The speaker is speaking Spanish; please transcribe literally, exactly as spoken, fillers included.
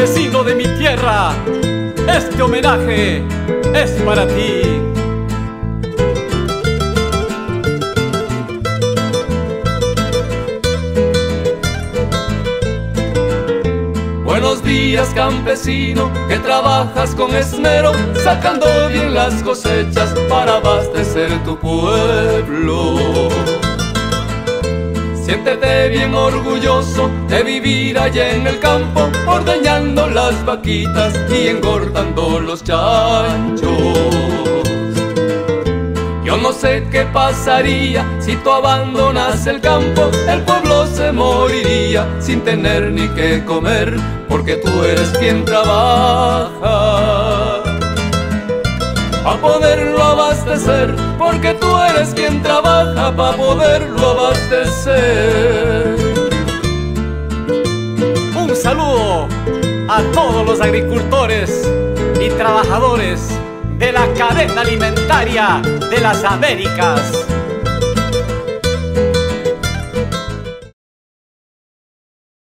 campesino de mi tierra, este homenaje es para ti. Buenos días, campesino, que trabajas con esmero, sacando bien las cosechas para abastecer tu pueblo. Siéntete bien orgulloso de vivir allá en el campo, ordeñando las vaquitas y engordando los chanchos. Yo no sé qué pasaría si tú abandonas el campo, el pueblo se moriría sin tener ni qué comer, porque tú eres quien trabaja para poderlo abastecer, porque tú eres quien trabaja para poderlo abastecer. Un saludo a todos los agricultores y trabajadores de la cadena alimentaria de las Américas.